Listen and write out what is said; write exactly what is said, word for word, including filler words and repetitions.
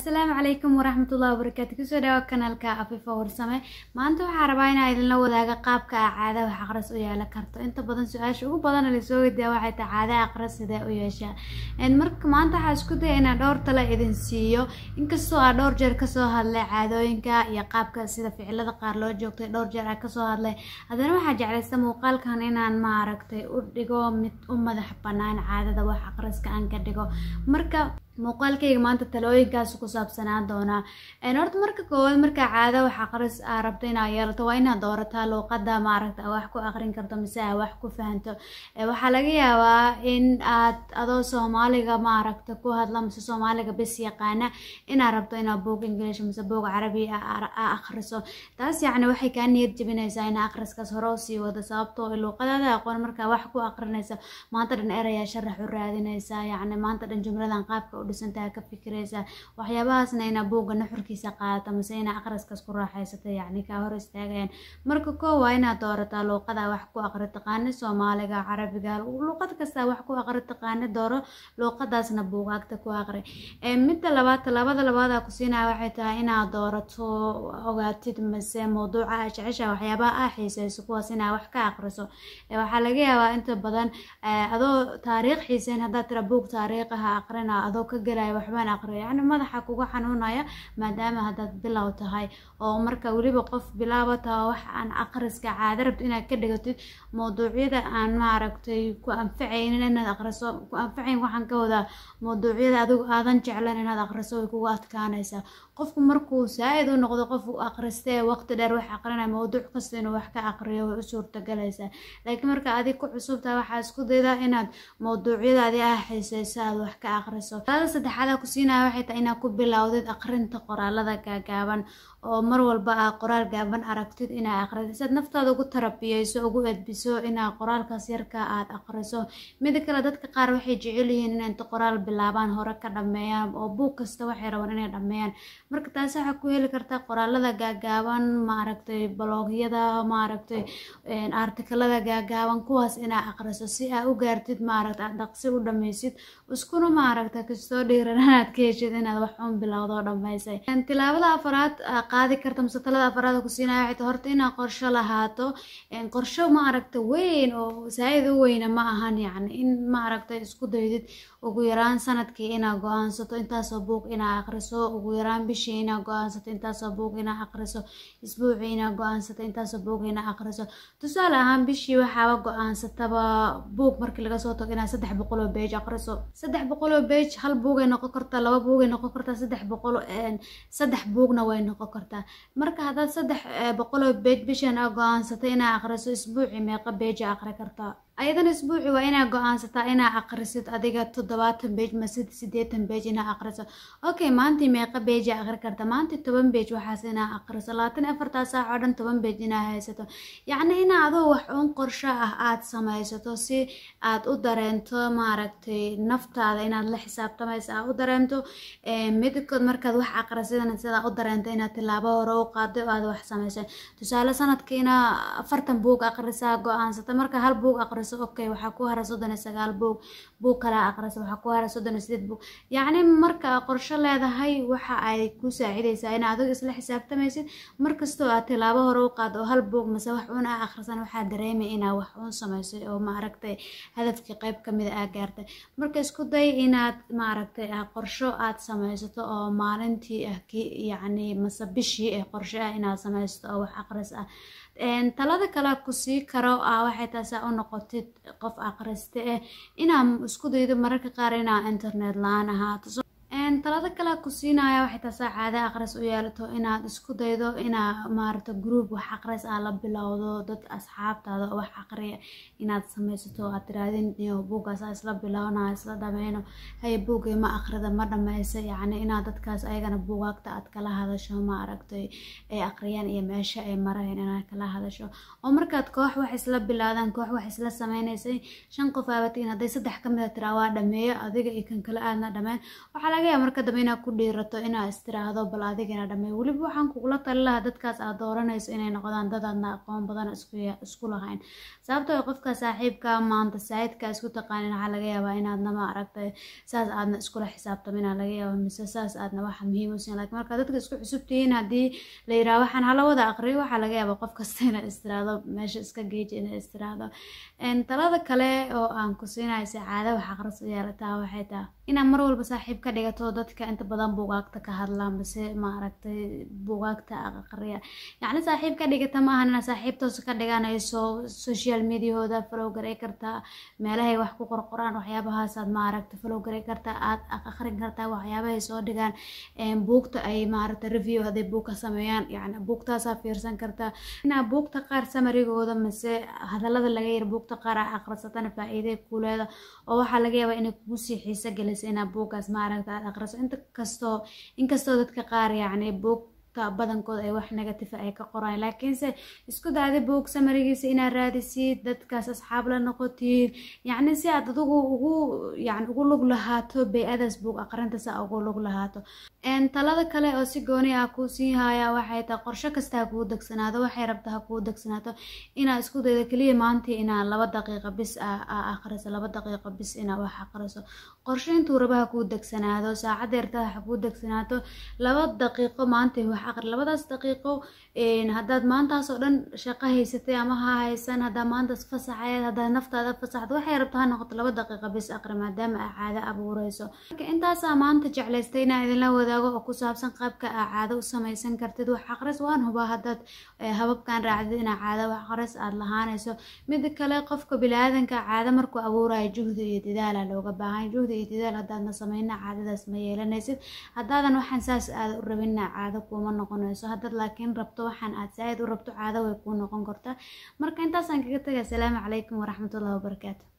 السلام عليكم ورحمة الله وبركاته. كسو داو كانالكا عفيفة ورسمة maanta waxaa rabaa inaan idin la wadaaga qaabka caada wax aqris u yeelan karto. inta badan su'aasha ugu badan ee soo weydiiya waxay tahay caada aqris sidee u yeeshaa. in marka maanta waxaan isku dayaa inaan dhowr talo idin siiyo, inkastoo aan dhowr jeer ka soo hadlay caadooyinka iyo qaabka sida ficilada qaar loo joogtay dhowr jeer aan ka soo hadlay. haddana waxaan jeclaysta muuqaalkan inaan ma aragtay u dhigo mid u madax bannaan caadada wax aqriska aan ka dhigo. marka muuqaalkayga maanta talooyinkaas ku saabsanaan doona. een horta marka koowaad marka caado wax aqris aad rabto inaad yeelato waa inaad doorataa luqadda ma aragtay wax ku aqrin karto mise aad wax ku fahanto. ee waxaa laga yaabaa in aad adoo Soomaaliga ma aragtay ku hadla mise Soomaaliga bas yaqaana inaad rabto inaad buug English mise buug Carabi aad akhriso. taas yacni waxay kaa niyad jebinaysaa in akhriskaas hore u sii wado, sababtoo ah luqadaada aqoon marka wax ku aqrinaysa maanta dhan eraya sharax u raadinaysa, yacni maanta dhan jumladan qaabka dhisantaa ka fikiraysa waxyaabahaasna ina buuga nuxurkiisa qaadato mise ina akhriskaas ku raaxaysato yacni ka hor istaagayaan. marka koow waa inaad doorataa luqada wax ku aqri taqaano, Soomaaliga, Carabiga, luqad kasta wax ku aqri taqaano dooro luqadaasna buugaagta ku aqri. ee midda labaad labada labaad ku siinaa waxay tahay inaad doorato ogaatid mise mowduuca aad jeceshahay waxyaabaha aad xiisayso kuwaas inaad wax ka aqriso. ee waxaa laga yaabaa inta badan adoo taariikh xiisayn haddaad tira buug taariikh ah aqrina adoo ka galay waxbaan aqriyo yacni madaxa kuga xanuunaya maadaama haddaad bilow tahay oo marka weliba qof bilaabata wax aan akhriska caado rabto inaad ka dhigatid mowduucyada aan ma aragtay ku anfacaynin inaad akhriso ku anfacayn waxaan ka wadaa mowduucyada adigu aadan jeclan inaad akhriso way kugu adkaanaysaa. qofku markuu saaid u noqdo qof u akhristay waqti dheer wax aqrinay mowduuc kasta inuu wax ka aqriyo way u suurtagelaysaa. laakiin marka adiga ku cusub tahay waxaa isku daydaa inaad mowduucyadaadi ah xiisayso aad wax ka akhriso. talada saddexaad ku siinaya waxay tahay inaad ku bilowdid akhrinta qoraalada gaagaaban oo mar walba aad qoraal gaaban aragtid inaad akhrisid si naftaada ugu tarabiyayso ugu edbiso inaad qoraalkaas yarka aad akhriso. mid kale dadka qaar waxay jecel yihiin inay inta qoraal bilaabaan hore ka dhameeyaan oo buug kasta waxay rabaan inay dhameeyaan. marka taas waxaa ku heli kartaa qoraalada gaagaaban ma aragtay blogyada ma aragtay een artikelada gaagaaban kuwaas inaad akhriso si aad u gaartid ma aragtay dhaqsi u dhameysid iskuna ma aragtay kastoo dhiiranaad ka heshid inaad wax un bilowdo dhameysay. een tilaabada afraad qaadi karta mise talada afraad ku siinaya waxay horta inaad qorshe lahaato. een qorshe ma aragtay weyn oo saaid u weyn ma ahan yacni in ma aragtay isku daydid ugu yaraan sanadkii inaad go'aansato intaasoo buug inaad akhriso, ugu yaraan bishii inaad go'aansato intaasoo buug inaad akhriso, isbuucii inaad go'aansato intaasoo buug inaad akhriso. tusaale ahaan bishii waxaaba go'aansataba buug markii laga soo tago inaad saddex boqol oo page akhriso. saddex boqol oo page hal buug ay noqon kartaa, laba buug ay noqon kartaa, saddex boqol een saddex buugna way noqon kartaa. marka haddaad saddex boqol oo page bishan aad go'aansatay inaad akhriso isbuucii meeqa page akhri kartaa. ayadan isbuuci waa inaad go'aansataa inaad akhrisid adiga toddobaatan page mise siddeetan page inaad akhriso. okay maantii meeqa page akhri karta? maantii toban page waxaas inaad akhriso labaatan iyo afartaa saac oo dhan toban page inaad haysato. yacni inaad adoo wax un qorshe ah aad samaysato si aad u dareento ma aragtay naftaada inaad la xisaabtamayso aad u dareento. midkood markaad wax akhrisidana sidaa u dareento inaad tilaabo hore u qaado oo aad wax samaysay. tusaale sanadkiina afartan buug akhrisaa go'aansata marka hal buug akhriso okay waxaa ku haray soddon iyo sagaal buug buug kale akhriso waxaa ku haray soddon iyo siddeed buug. yacni marka qorshe leedahay waxa ay ku saacidaysaa in aad isla xisaabtamaysid markastoo aad tilaabo hore u qaado oo hal buug mise wax uun aad akhrisan waxaa dareemay inaad wax uun samaysay oo ma aragtay hadafkii qayb ka mid ah gaartay. marka isku day inaad ma aragtay qorsho aad samaysato oo maalintii ah ki yacni mise bishii ah qorshe ah inaad samaysato oo wax akhris ah. een talada kale ku sii karo ah waxay taas u noqotid qof akhriste eh inaad isku daydo mararka qaar inaad internet laan ahaato. een talada kale ku siinaya waxay taas caado akhris u yeelato inaad isku daydo inaad maarto group wax akhris ah la bilowdo dad asxaabtaada wax akhriya inaad samaysato aad tiraadin iyo buugaas isla bilowna isla dhameyno hay buugay ma akhrida ma dhameysay yacni inaad dadkaas ayagana buugaagta aad kala hadasho ma aragtay ay akhriyaan iyo meesha ay marayaan inaad kala hadasho. oo markaad koox wax isla bilaadaan koox wax isla sameynaysay shan qof aabatiin hadday saddex ka mid ah tiraa waa dhameeyo adiga iyo kan kale aadna dhameen waxaa laga yaabaa marka dambe inaad ku dhiirato inaad istiraahdo bal adigana dhamay. Weliba waxaan kugula tali lahaa dadkaas aad dooranayso inay noqdaan dad aadna aqoon badan isku isku lahayn, sababtoo qofka saaxiibka maanta saayidka isku taqaanin waxaa laga yaabaa inaadna ma aragtay saas aadna iskula xisaabtamin laga yaabaa mise saas aadna waxa muhiim u siin. laakiin marka dadka isku cusubtihiin haddii la yiraahdo waxaan hala wada aqriyo waxaa laga yaabaa qof kasta inaad istiraahdo meesha iska geeji inaad istiraahdo. talada kale oo aan ku siinayo si caado wax aqris u yeelataa waxay tahay inaad mar walba saaxiib ka dhigato dadka inta badan buugaagta ka hadlaan mise ma aragtay buugaagta aqriya. yacni saaxiib ka dhigata ma ahan inaad saaxiib toos ka dhiganayso social mediahooda follow garay kartaa, meelahay wax ku qorqoraan waxyaabahaas aad ma aragtay follow garay kartaa, aad aqrin kartaa waxyaabahay soo dhigaan, buugta ay ma aragtay review haday buug ka sameeyaan yacni buugtaasaa fiirsan kartaa. inaad buugta qaar samarigooda mise hadallada laga yiri buugta qaar aad aqrisatana faa'iido ku leedahay oo waxaa laga yaabaa inay kugu sii xiiso geliso inaad buugaas ma aragtay aad aqriso. inta kastoo inkastoo dadka qaar yacni buug badankooda ay wax negative ay ka qoraan, laakiinse isku dayda buug samarigiisa inaad raadisid dadkaas asxaab la noqotid yacni si aad adigu ugu yacni ugu lug lahaato bay-adaas buug aqrinta si aad ugu lug lahaato. talada kale oo si gooni ah kuu sii haya waxay tahay qorshe kasta ha kuu degsanaado, waxay rabtaa ha kuu degsanaato inaad isku daydo keliya maanta inaad laba daqiiqo bis aa aqriso laba daqiiqo bis inaad wax aqriso. qorshe intuu raba ha kuu degsanaado, saacad yartaa ha kuu degsanaato, laba daqiiqo maanta wax aqri. labadaas daqiiqo haddaad maantaas oo dhan shaqo haysatay ama ha haysan, haddaad maantaas fasaxayd, haddaad naftaada fasaxdo waxay rabtaa ha noqoto laba daqiiqo bis aqri maadaama aad caado abuureyso. marka intaasaa maanta jeclaystay inaan idinla wadaago oo ku saabsan qaabka aad caado u samaysan kartid wax aqris. waan hubaa haddaad hababkan raacdid inaad caado wax aqris aad lahaanayso. mida kale qofka bini-aadanka caado markuu abuurayo juhdi iyo dadaala looga baahan. juhdi iyo dadaal haddaadna samayna caadadaas ma yeelanaysid. haddaadan waxaan saas aad u rabina caado kuma noqonayso. haddaad laakiin rabto waxaan aad saaid u rabto caado way kuu noqon kartaa. marka intaasaan kaga tagay. asalaamu calaykum waraxmatullahi wabarakaatu.